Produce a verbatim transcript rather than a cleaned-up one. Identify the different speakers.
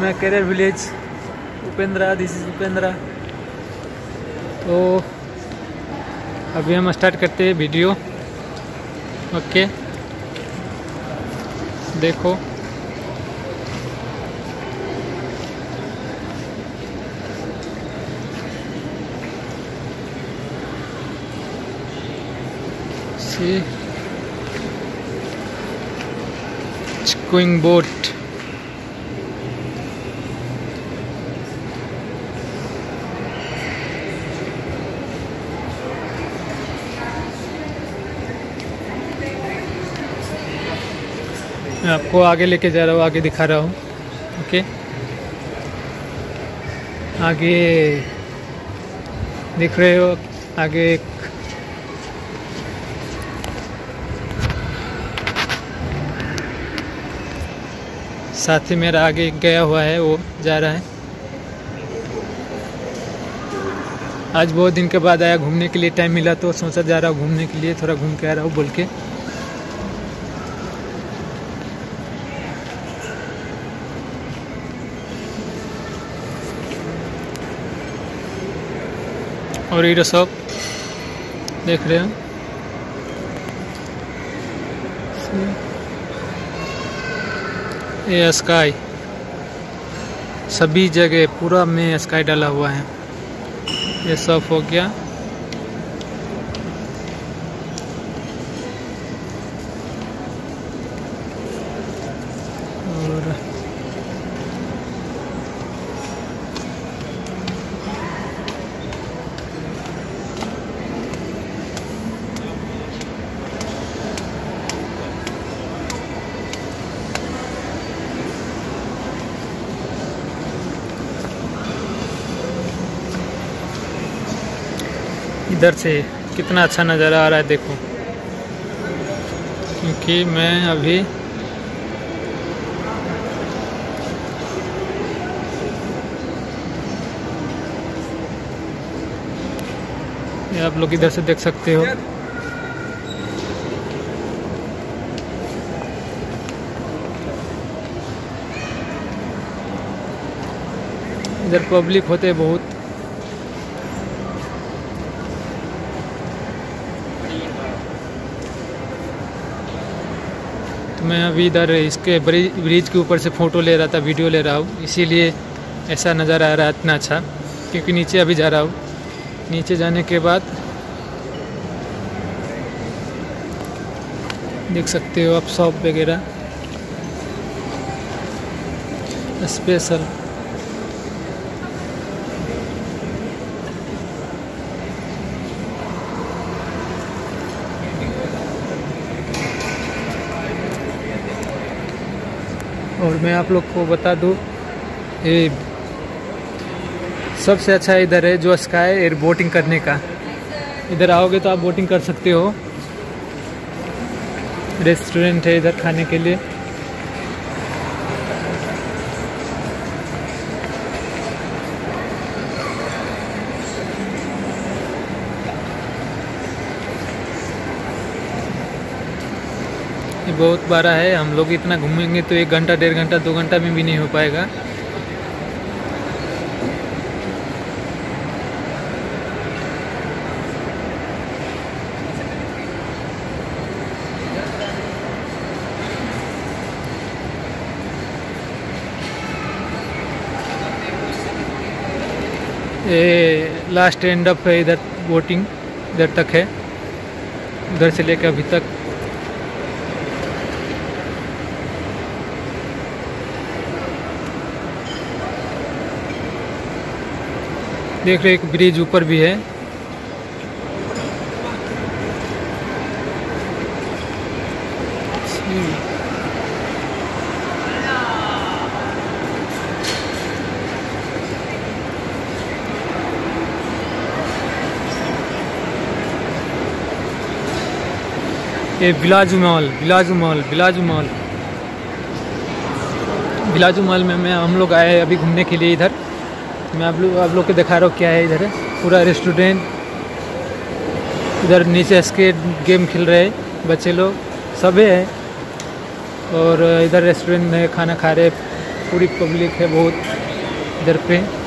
Speaker 1: मैं career village Upendra, this is Upendra. तो अभी हम स्टार्ट करते हैं वीडियो। ओके देखो सी गोइंग बोट। मैं आपको आगे लेके जा रहा हूँ, आगे दिखा रहा हूँ। ओके आगे दिख रहे हो, आगे एक साथी मेरा आगे गया हुआ है, वो जा रहा है। आज बहुत दिन के बाद आया घूमने के लिए, टाइम मिला तो सोचा जा रहा हूँ घूमने के लिए, थोड़ा घूम के आ रहा हूँ बोल के। और ये सब देख रहे हो, ये स्काई सभी जगह पूरा में स्काई डाला हुआ है। ये सब हो गया। और इधर से कितना अच्छा नज़ारा आ रहा है देखो, क्योंकि मैं अभी ये आप लोग इधर से देख सकते हो। इधर पब्लिक होते बहुत। मैं अभी इधर इसके ब्रिज के ऊपर से फ़ोटो ले रहा था, वीडियो ले रहा हूँ, इसीलिए ऐसा नज़ारा आ रहा है इतना अच्छा। क्योंकि नीचे अभी जा रहा हूँ, नीचे जाने के बाद देख सकते हो आप शॉप वगैरह स्पेशल। और मैं आप लोग को बता दूँ, ये सबसे अच्छा इधर है जो स्काई एयर बोटिंग करने का। इधर आओगे तो आप बोटिंग कर सकते हो। रेस्टोरेंट है इधर खाने के लिए। ये बहुत बड़ा है, हम लोग इतना घूमेंगे तो एक घंटा डेढ़ घंटा दो घंटा में भी नहीं हो पाएगा। ये लास्ट एंड अप है इधर, बोटिंग इधर तक है, उधर से लेकर अभी तक। देख रहे एक ब्रिज ऊपर भी है। ये बिलाजू मॉल, बिलाजू मॉल, बिलाजू मॉल, बिलाजू मॉल में मैं हम लोग आए अभी घूमने के लिए। इधर मैं आप लोग आप लोग को दिखा रहा हूँ क्या है। इधर है पूरा रेस्टोरेंट, इधर नीचे स्केट गेम खेल रहे बच्चे लोग सब है। और इधर रेस्टोरेंट में खाना खा रहे, पूरी पब्लिक है बहुत इधर पे।